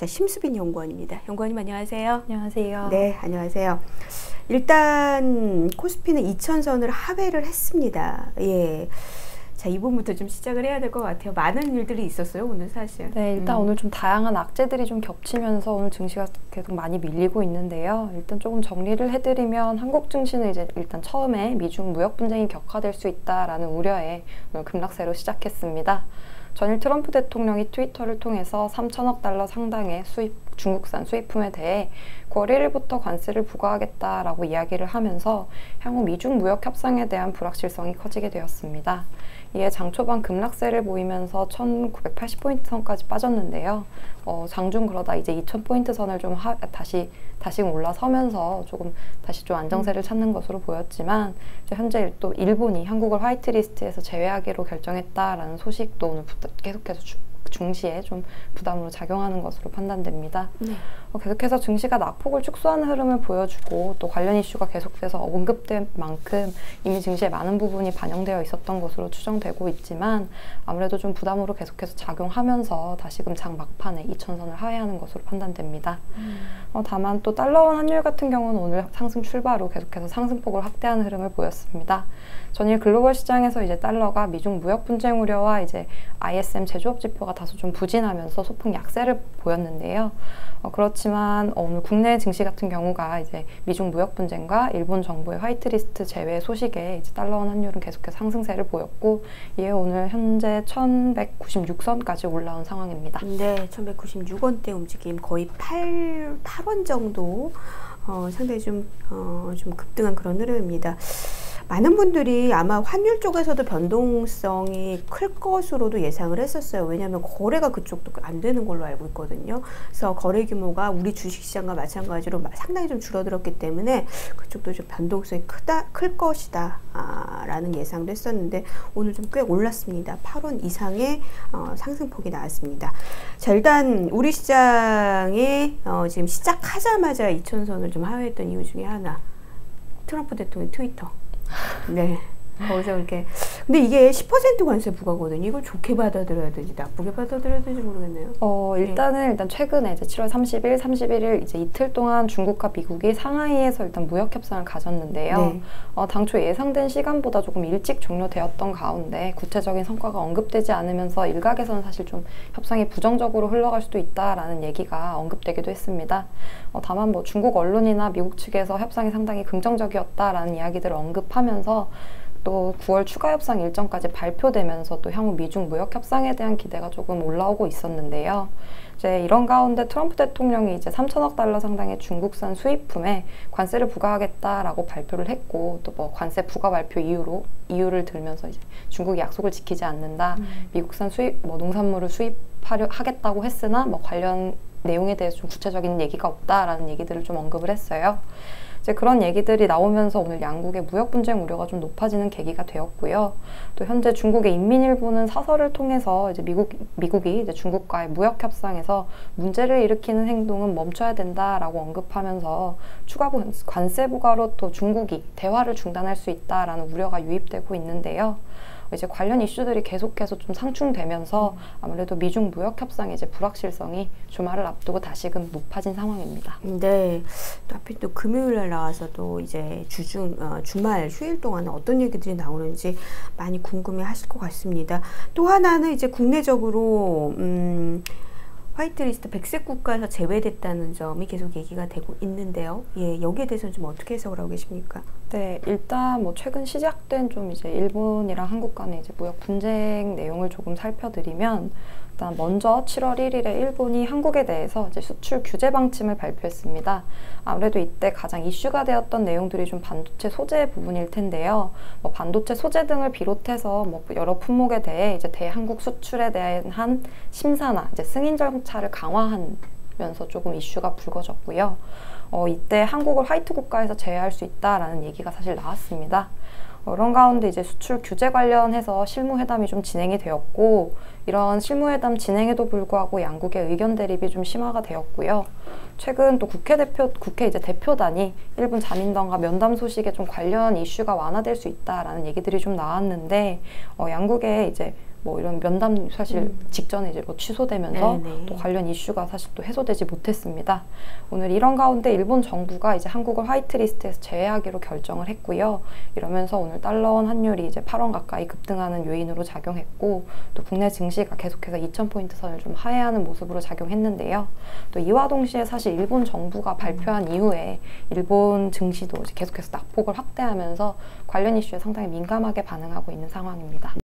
심수빈 연구원입니다. 연구원님 안녕하세요. 안녕하세요. 네, 안녕하세요. 일단 코스피는 2000선을 하회를 했습니다. 예. 자, 이번부터 좀 시작을 해야 될 것 같아요. 많은 일들이 있었어요, 오늘 사실. 네, 일단 오늘 좀 다양한 악재들이 좀 겹치면서 오늘 증시가 계속 많이 밀리고 있는데요. 일단 조금 정리를 해드리면 한국 증시는 이제 일단 처음에 미중 무역 분쟁이 격화될 수 있다라는 우려에 오늘 급락세로 시작했습니다. 전일 트럼프 대통령이 트위터를 통해서 3천억 달러 상당의 중국산 수입품에 대해 9월 1일부터 관세를 부과하겠다라고 이야기를 하면서 향후 미중 무역 협상에 대한 불확실성이 커지게 되었습니다. 이에 장 초반 급락세를 보이면서 1980포인트 선까지 빠졌는데요. 장중 그러다 이제 2000포인트 선을 좀 다시 올라서면서 조금 다시 좀 안정세를 찾는 것으로 보였지만 현재 또 일본이 한국을 화이트리스트에서 제외하기로 결정했다라는 소식도 오늘 계속해서 중시에 좀 부담으로 작용하는 것으로 판단됩니다. 네. 계속해서 증시가 낙폭을 축소하는 흐름을 보여주고 또 관련 이슈가 계속돼서 언급된 만큼 이미 증시에 많은 부분이 반영되어 있었던 것으로 추정되고 있지만 아무래도 좀 부담으로 계속해서 작용하면서 다시금 장 막판에 2000선을 하회하는 것으로 판단됩니다. 다만 또 달러원 환율 같은 경우는 오늘 상승 출발로 계속해서 상승폭을 확대하는 흐름을 보였습니다. 전일 글로벌 시장에서 이제 달러가 미중 무역 분쟁 우려와 이제 ISM 제조업 지표가 다소 좀 부진하면서 소폭 약세를 보였는데요. 그렇지만 오늘 국내 증시 같은 경우가 이제 미중 무역 분쟁과 일본 정부의 화이트리스트 제외 소식에 이제 달러원 환율은 계속해서 상승세를 보였고 이에 오늘 현재 1196선까지 올라온 상황입니다. 네, 1196원대 움직임 거의 8원 정도 상당히 좀 급등한 그런 흐름입니다. 많은 분들이 아마 환율 쪽에서도 변동성이 클 것으로도 예상을 했었어요. 왜냐하면 거래가 그쪽도 안 되는 걸로 알고 있거든요. 그래서 거래 규모가 우리 주식시장과 마찬가지로 상당히 좀 줄어들었기 때문에 그쪽도 좀 변동성이 클 것이다 라는 예상도 했었는데 오늘 좀 꽤 올랐습니다. 8원 이상의 상승폭이 나왔습니다. 자, 일단 우리 시장에 지금 시작하자마자 2000선을 좀 하회했던 이유 중에 하나, 트럼프 대통령 트위터. 네. 거기서 이렇게. 근데 이게 10% 관세 부과거든요. 이걸 좋게 받아들여야 되지, 나쁘게 받아들여야 되지 모르겠네요. 일단 최근에 이제 7월 30일, 31일 이제 이틀 동안 중국과 미국이 상하이에서 일단 무역 협상을 가졌는데요. 네. 당초 예상된 시간보다 조금 일찍 종료되었던 가운데 구체적인 성과가 언급되지 않으면서 일각에서는 사실 좀 협상이 부정적으로 흘러갈 수도 있다라는 얘기가 언급되기도 했습니다. 다만 뭐 중국 언론이나 미국 측에서 협상이 상당히 긍정적이었다라는 이야기들을 언급하면서 또 9월 추가 협상 일정까지 발표되면서 또 향후 미중 무역 협상에 대한 기대가 조금 올라오고 있었는데요. 이제 이런 가운데 트럼프 대통령이 이제 3천억 달러 상당의 중국산 수입품에 관세를 부과하겠다라고 발표를 했고 또 뭐 관세 부과 발표 이유를 들면서 이제 중국이 약속을 지키지 않는다. 미국산 농산물을 수입하겠다고 했으나 뭐 관련 내용에 대해서 좀 구체적인 얘기가 없다라는 얘기들을 좀 언급을 했어요. 이제 그런 얘기들이 나오면서 오늘 양국의 무역 분쟁 우려가 좀 높아지는 계기가 되었고요. 또 현재 중국의 인민일보는 사설을 통해서 이제 미국이 이제 중국과의 무역 협상에서 문제를 일으키는 행동은 멈춰야 된다라고 언급하면서 추가 관세 부과로 또 중국이 대화를 중단할 수 있다라는 우려가 유입되고 있는데요. 이제 관련 이슈들이 계속해서 좀 상충되면서 아무래도 미중 무역 협상의 이제 불확실성이 주말을 앞두고 다시금 높아진 상황입니다. 네, 또 하필 또 금요일 날 나와서도 이제 주말 휴일 동안에 어떤 얘기들이 나오는지 많이 궁금해하실 것 같습니다. 또 하나는 이제 국내적으로 화이트리스트 백색 국가에서 제외됐다는 점이 계속 얘기가 되고 있는데요. 예, 여기에 대해서는 좀 어떻게 해석을 하고 계십니까? 네, 일단 뭐 최근 시작된 좀 이제 일본이랑 한국 간의 이제 무역 분쟁 내용을 조금 살펴드리면 일단 먼저 7월 1일에 일본이 한국에 대해서 이제 수출 규제 방침을 발표했습니다. 아무래도 이때 가장 이슈가 되었던 내용들이 좀 반도체 소재 부분일 텐데요. 뭐 반도체 소재 등을 비롯해서 뭐 여러 품목에 대해 이제 대한국 수출에 대한 심사나 이제 승인 절차를 강화하면서 조금 이슈가 불거졌고요. 이때 한국을 화이트 국가에서 제외할 수 있다라는 얘기가 사실 나왔습니다. 이런 가운데 이제 수출 규제 관련해서 실무회담이 좀 진행이 되었고 이런 실무회담 진행에도 불구하고 양국의 의견 대립이 좀 심화가 되었고요. 최근 또 국회 이제 대표단이 일본 자민당과 면담 소식에 좀 관련 이슈가 완화될 수 있다라는 얘기들이 좀 나왔는데 양국의 이제 뭐 이런 면담 사실 직전에 이제 뭐 취소되면서 네네. 또 관련 이슈가 사실 또 해소되지 못했습니다. 오늘 이런 가운데 일본 정부가 이제 한국을 화이트리스트에서 제외하기로 결정을 했고요. 이러면서 오늘 달러원 환율이 이제 8원 가까이 급등하는 요인으로 작용했고, 또 국내 증시가 계속해서 2,000포인트 선을 좀 하회하는 모습으로 작용했는데요. 또 이와 동시에 사실 일본 정부가 발표한 이후에 일본 증시도 이제 계속해서 낙폭을 확대하면서 관련 이슈에 상당히 민감하게 반응하고 있는 상황입니다.